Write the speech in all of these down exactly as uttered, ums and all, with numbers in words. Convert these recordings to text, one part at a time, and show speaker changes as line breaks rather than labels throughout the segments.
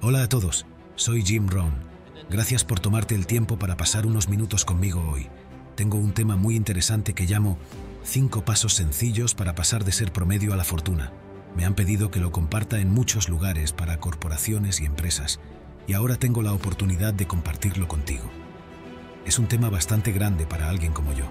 Hola a todos, soy Jim Rohn. Gracias por tomarte el tiempo para pasar unos minutos conmigo hoy. Tengo un tema muy interesante que llamo cinco pasos sencillos para pasar de ser promedio a la fortuna. Me han pedido que lo comparta en muchos lugares para corporaciones y empresas, y ahora tengo la oportunidad de compartirlo contigo. Es un tema bastante grande para alguien como yo.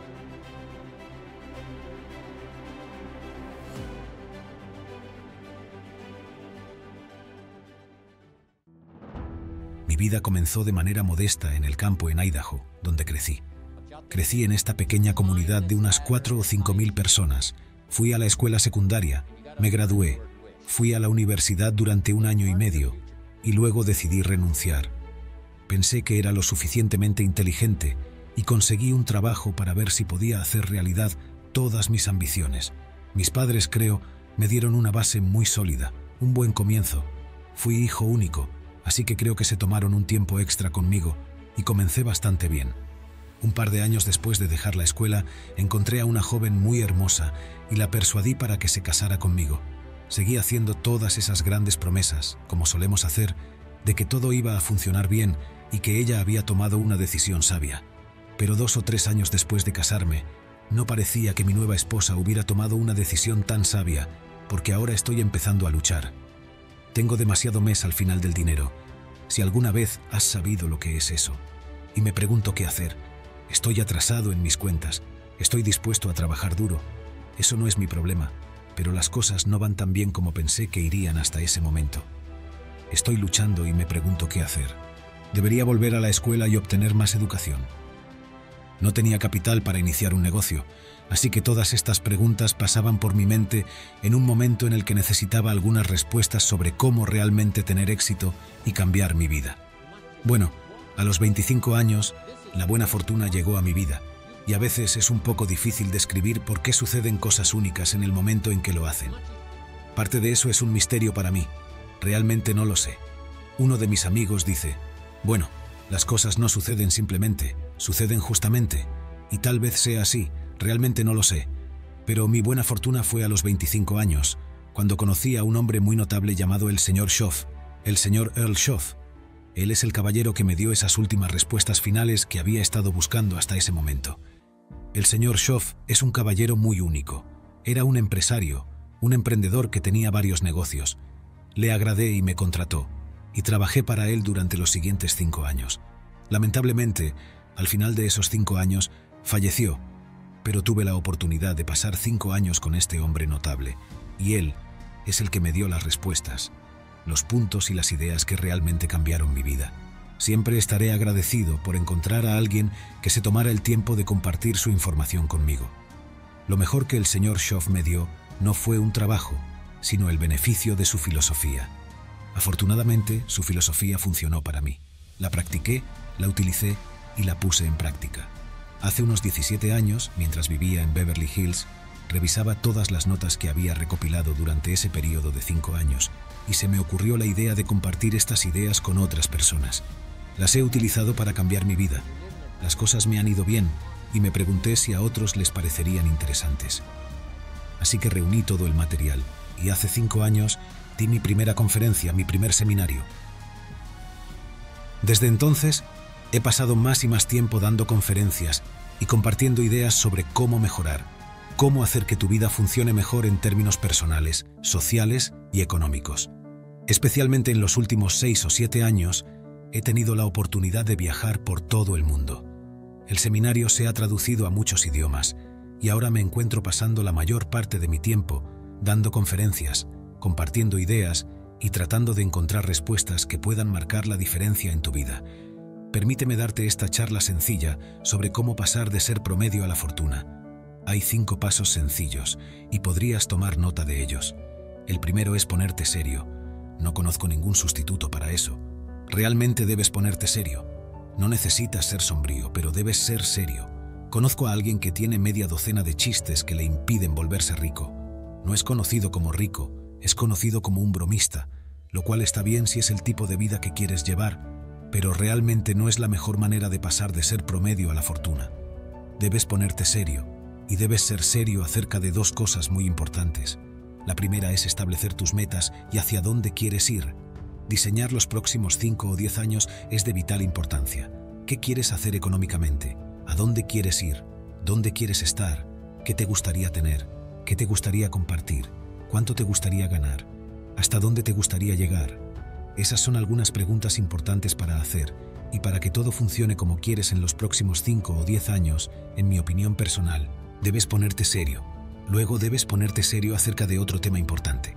Mi vida comenzó de manera modesta en el campo en Idaho, donde crecí. Crecí en esta pequeña comunidad de unas cuatro o cinco mil personas. Fui a la escuela secundaria, me gradué, fui a la universidad durante un año y medio y luego decidí renunciar. Pensé que era lo suficientemente inteligente y conseguí un trabajo para ver si podía hacer realidad todas mis ambiciones. Mis padres, creo, me dieron una base muy sólida, un buen comienzo. Fui hijo único, así que creo que se tomaron un tiempo extra conmigo y comencé bastante bien. Un par de años después de dejar la escuela, encontré a una joven muy hermosa y la persuadí para que se casara conmigo. Seguí haciendo todas esas grandes promesas, como solemos hacer, de que todo iba a funcionar bien y que ella había tomado una decisión sabia. Pero dos o tres años después de casarme, no parecía que mi nueva esposa hubiera tomado una decisión tan sabia, porque ahora estoy empezando a luchar. Tengo demasiado mes al final del dinero. Si alguna vez has sabido lo que es eso. Y me pregunto qué hacer. Estoy atrasado en mis cuentas. Estoy dispuesto a trabajar duro. Eso no es mi problema, pero las cosas no van tan bien como pensé que irían hasta ese momento. Estoy luchando y me pregunto qué hacer. Debería volver a la escuela y obtener más educación. No tenía capital para iniciar un negocio, así que todas estas preguntas pasaban por mi mente en un momento en el que necesitaba algunas respuestas sobre cómo realmente tener éxito y cambiar mi vida. Bueno, a los veinticinco años, la buena fortuna llegó a mi vida, y a veces es un poco difícil describir por qué suceden cosas únicas en el momento en que lo hacen. Parte de eso es un misterio para mí. Realmente no lo sé. Uno de mis amigos dice, bueno, las cosas no suceden simplemente, suceden justamente, y tal vez sea así, realmente no lo sé. Pero mi buena fortuna fue a los veinticinco años, cuando conocí a un hombre muy notable llamado el señor Schoff, el señor Earl Schoff. Él es el caballero que me dio esas últimas respuestas finales que había estado buscando hasta ese momento. El señor Schoff es un caballero muy único. Era un empresario, un emprendedor que tenía varios negocios. Le agradé y me contrató, y trabajé para él durante los siguientes cinco años. Lamentablemente, al final de esos cinco años, falleció, pero tuve la oportunidad de pasar cinco años con este hombre notable, y él es el que me dio las respuestas, los puntos y las ideas que realmente cambiaron mi vida. Siempre estaré agradecido por encontrar a alguien que se tomara el tiempo de compartir su información conmigo. Lo mejor que el señor Schoff me dio no fue un trabajo, sino el beneficio de su filosofía. Afortunadamente, su filosofía funcionó para mí. La practiqué, la utilicé y la puse en práctica. Hace unos diecisiete años, mientras vivía en Beverly Hills, revisaba todas las notas que había recopilado durante ese periodo de cinco años y se me ocurrió la idea de compartir estas ideas con otras personas. Las he utilizado para cambiar mi vida. Las cosas me han ido bien y me pregunté si a otros les parecerían interesantes. Así que reuní todo el material y hace cinco años di mi primera conferencia, mi primer seminario. Desde entonces, he pasado más y más tiempo dando conferencias y compartiendo ideas sobre cómo mejorar, cómo hacer que tu vida funcione mejor en términos personales, sociales y económicos. Especialmente en los últimos seis o siete años, he tenido la oportunidad de viajar por todo el mundo. El seminario se ha traducido a muchos idiomas y ahora me encuentro pasando la mayor parte de mi tiempo dando conferencias, compartiendo ideas y tratando de encontrar respuestas que puedan marcar la diferencia en tu vida. Permíteme darte esta charla sencilla sobre cómo pasar de ser promedio a la fortuna. Hay cinco pasos sencillos y podrías tomar nota de ellos. El primero es ponerte serio. No conozco ningún sustituto para eso. Realmente debes ponerte serio. No necesitas ser sombrío, pero debes ser serio. Conozco a alguien que tiene media docena de chistes que le impiden volverse rico. No es conocido como rico, es conocido como un bromista, lo cual está bien si es el tipo de vida que quieres llevar, pero realmente no es la mejor manera de pasar de ser promedio a la fortuna. Debes ponerte serio, y debes ser serio acerca de dos cosas muy importantes. La primera es establecer tus metas y hacia dónde quieres ir. Diseñar los próximos cinco o diez años es de vital importancia. ¿Qué quieres hacer económicamente? ¿A dónde quieres ir? ¿Dónde quieres estar? ¿Qué te gustaría tener? ¿Qué te gustaría compartir? ¿Cuánto te gustaría ganar? ¿Hasta dónde te gustaría llegar? Esas son algunas preguntas importantes para hacer, y para que todo funcione como quieres en los próximos cinco o diez años, en mi opinión personal, debes ponerte serio. Luego debes ponerte serio acerca de otro tema importante.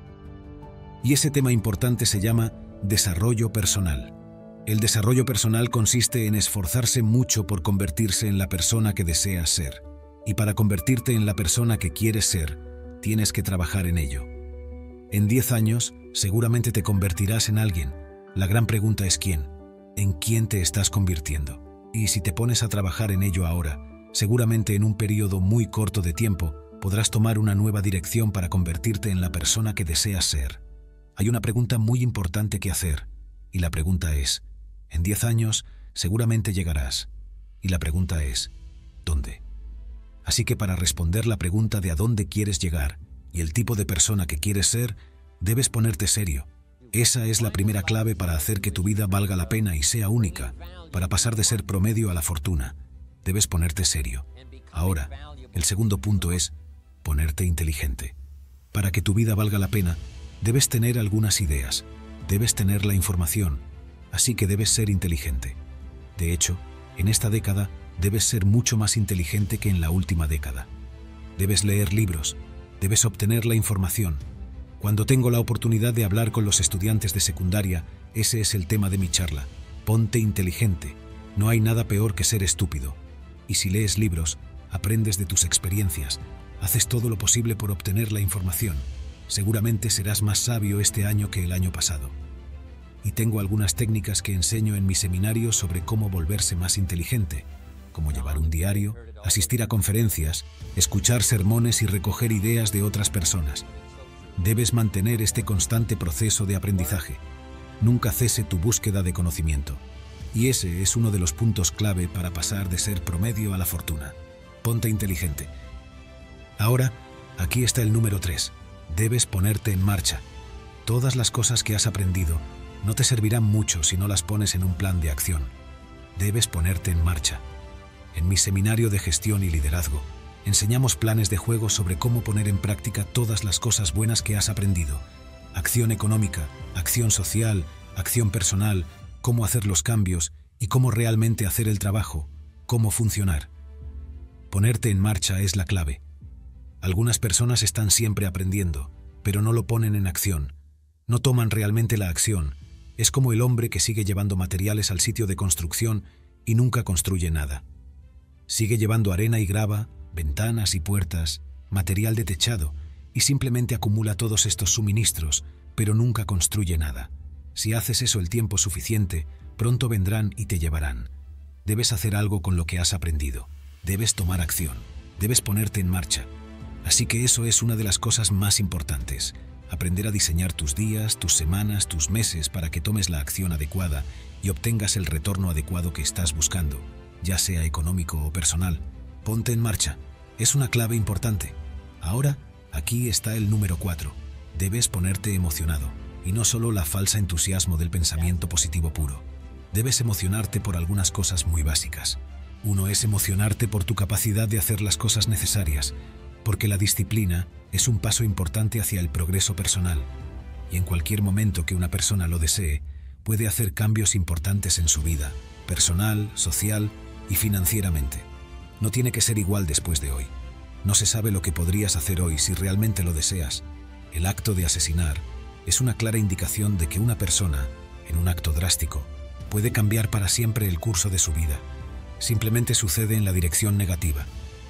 Y ese tema importante se llama desarrollo personal. El desarrollo personal consiste en esforzarse mucho por convertirse en la persona que deseas ser. Y para convertirte en la persona que quieres ser, tienes que trabajar en ello. En diez años, seguramente te convertirás en alguien. La gran pregunta es ¿quién? ¿En quién te estás convirtiendo? Y si te pones a trabajar en ello ahora, seguramente en un periodo muy corto de tiempo, podrás tomar una nueva dirección para convertirte en la persona que deseas ser. Hay una pregunta muy importante que hacer, y la pregunta es, en diez años seguramente llegarás, y la pregunta es, ¿dónde? Así que para responder la pregunta de a dónde quieres llegar y el tipo de persona que quieres ser, debes ponerte serio. Esa es la primera clave para hacer que tu vida valga la pena y sea única, para pasar de ser promedio a la fortuna. Debes ponerte serio. Ahora, el segundo punto es ponerte inteligente. Para que tu vida valga la pena, debes tener algunas ideas, debes tener la información, así que debes ser inteligente. De hecho, en esta década debes ser mucho más inteligente que en la última década. Debes leer libros, debes obtener la información. Cuando tengo la oportunidad de hablar con los estudiantes de secundaria, ese es el tema de mi charla. Ponte inteligente. No hay nada peor que ser estúpido. Y si lees libros, aprendes de tus experiencias, haces todo lo posible por obtener la información, seguramente serás más sabio este año que el año pasado. Y tengo algunas técnicas que enseño en mi seminario sobre cómo volverse más inteligente, como llevar un diario, asistir a conferencias, escuchar sermones y recoger ideas de otras personas. Debes mantener este constante proceso de aprendizaje. Nunca cese tu búsqueda de conocimiento. Y ese es uno de los puntos clave para pasar de ser promedio a la fortuna. Ponte inteligente. Ahora, aquí está el número tres. Debes ponerte en marcha. Todas las cosas que has aprendido no te servirán mucho si no las pones en un plan de acción. Debes ponerte en marcha. En mi seminario de gestión y liderazgo, enseñamos planes de juego sobre cómo poner en práctica todas las cosas buenas que has aprendido. Acción económica, acción social, acción personal, cómo hacer los cambios y cómo realmente hacer el trabajo, cómo funcionar. Ponerte en marcha es la clave. Algunas personas están siempre aprendiendo, pero no lo ponen en acción. No toman realmente la acción. Es como el hombre que sigue llevando materiales al sitio de construcción y nunca construye nada. Sigue llevando arena y grava, ventanas y puertas, material de techado, y simplemente acumula todos estos suministros, pero nunca construye nada. Si haces eso el tiempo suficiente, pronto vendrán y te llevarán. Debes hacer algo con lo que has aprendido. Debes tomar acción. Debes ponerte en marcha. Así que eso es una de las cosas más importantes. Aprender a diseñar tus días, tus semanas, tus meses para que tomes la acción adecuada y obtengas el retorno adecuado que estás buscando, ya sea económico o personal. Ponte en marcha. Es una clave importante. Ahora, aquí está el número cuatro. Debes ponerte emocionado. Y no solo la falsa entusiasmo del pensamiento positivo puro. Debes emocionarte por algunas cosas muy básicas. Uno es emocionarte por tu capacidad de hacer las cosas necesarias, porque la disciplina es un paso importante hacia el progreso personal. Y en cualquier momento que una persona lo desee, puede hacer cambios importantes en su vida, personal, social y financieramente. No tiene que ser igual después de hoy. No se sabe lo que podrías hacer hoy si realmente lo deseas. El acto de asesinar es una clara indicación de que una persona, en un acto drástico, puede cambiar para siempre el curso de su vida. Simplemente sucede en la dirección negativa.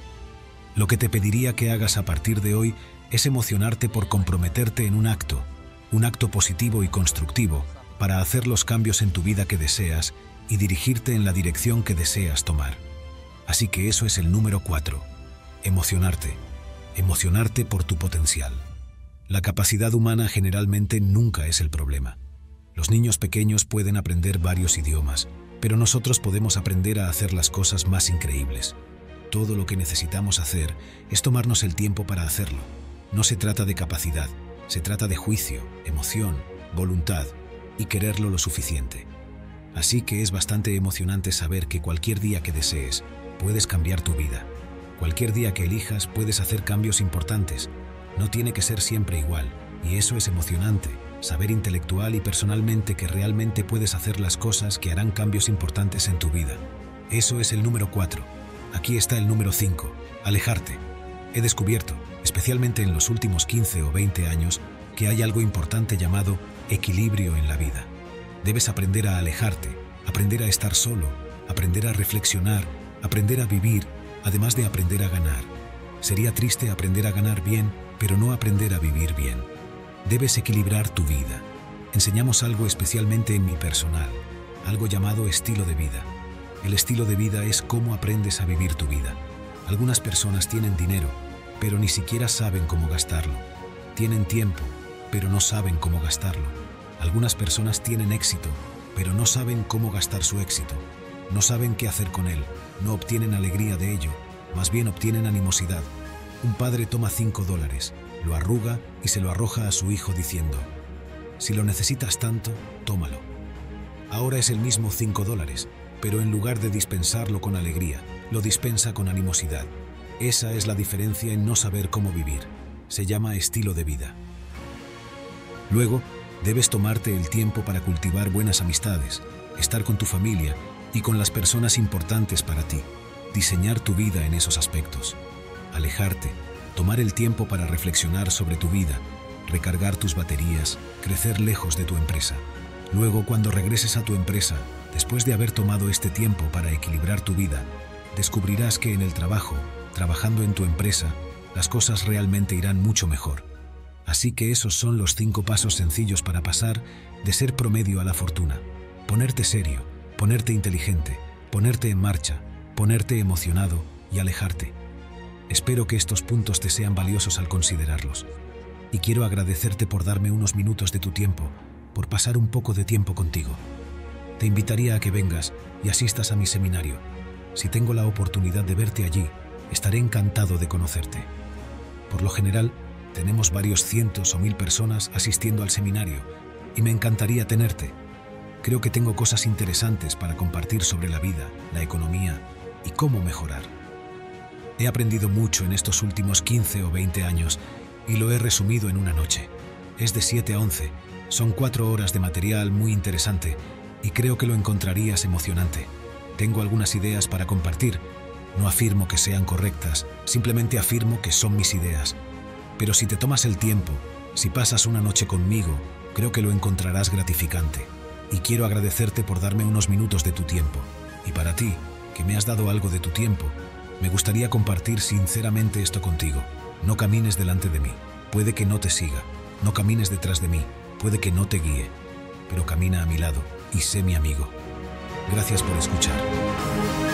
Lo que te pediría que hagas a partir de hoy es emocionarte por comprometerte en un acto, un acto positivo y constructivo, para hacer los cambios en tu vida que deseas y dirigirte en la dirección que deseas tomar. Así que eso es el número cuatro. Emocionarte. Emocionarte por tu potencial. La capacidad humana generalmente nunca es el problema. Los niños pequeños pueden aprender varios idiomas, pero nosotros podemos aprender a hacer las cosas más increíbles. Todo lo que necesitamos hacer es tomarnos el tiempo para hacerlo. No se trata de capacidad, se trata de juicio, emoción, voluntad. y quererlo lo suficiente. Así que es bastante emocionante saber que cualquier día que desees, puedes cambiar tu vida. Cualquier día que elijas, puedes hacer cambios importantes. No tiene que ser siempre igual, y eso es emocionante, saber intelectual y personalmente que realmente puedes hacer las cosas que harán cambios importantes en tu vida. Eso es el número cuatro. Aquí está el número cinco, alejarte. He descubierto, especialmente en los últimos quince o veinte años, que hay algo importante llamado equilibrio en la vida. Debes aprender a alejarte, aprender a estar solo, aprender a reflexionar, aprender a vivir, además de aprender a ganar. Sería triste aprender a ganar bien, pero no aprender a vivir bien. Debes equilibrar tu vida. Enseñamos algo especialmente en mi personal, algo llamado estilo de vida. El estilo de vida es cómo aprendes a vivir tu vida. Algunas personas tienen dinero, pero ni siquiera saben cómo gastarlo. Tienen tiempo, pero no saben cómo gastarlo. Algunas personas tienen éxito, pero no saben cómo gastar su éxito. No saben qué hacer con él, no obtienen alegría de ello, más bien obtienen animosidad. Un padre toma cinco dólares, lo arruga y se lo arroja a su hijo diciendo: si lo necesitas tanto, tómalo. Ahora es el mismo cinco dólares, pero en lugar de dispensarlo con alegría, lo dispensa con animosidad. Esa es la diferencia en no saber cómo vivir. Se llama estilo de vida. Luego, debes tomarte el tiempo para cultivar buenas amistades, estar con tu familia y con las personas importantes para ti, diseñar tu vida en esos aspectos. Alejarte, tomar el tiempo para reflexionar sobre tu vida, recargar tus baterías, crecer lejos de tu empresa. Luego, cuando regreses a tu empresa, después de haber tomado este tiempo para equilibrar tu vida, descubrirás que en el trabajo, trabajando en tu empresa, las cosas realmente irán mucho mejor. Así que esos son los cinco pasos sencillos para pasar de ser promedio a la fortuna. Ponerte serio, ponerte inteligente, ponerte en marcha, ponerte emocionado y alejarte. Espero que estos puntos te sean valiosos al considerarlos. Y quiero agradecerte por darme unos minutos de tu tiempo, por pasar un poco de tiempo contigo. Te invitaría a que vengas y asistas a mi seminario. Si tengo la oportunidad de verte allí, estaré encantado de conocerte. Por lo general, tenemos varios cientos o mil personas asistiendo al seminario y me encantaría tenerte. Creo que tengo cosas interesantes para compartir sobre la vida, la economía y cómo mejorar. He aprendido mucho en estos últimos quince o veinte años y lo he resumido en una noche. Es de siete a once, son cuatro horas de material muy interesante y creo que lo encontrarías emocionante. Tengo algunas ideas para compartir. No afirmo que sean correctas, simplemente afirmo que son mis ideas. Pero si te tomas el tiempo, si pasas una noche conmigo, creo que lo encontrarás gratificante. Y quiero agradecerte por darme unos minutos de tu tiempo. Y para ti, que me has dado algo de tu tiempo, me gustaría compartir sinceramente esto contigo. No camines delante de mí, puede que no te siga. No camines detrás de mí, puede que no te guíe. Pero camina a mi lado y sé mi amigo. Gracias por escuchar.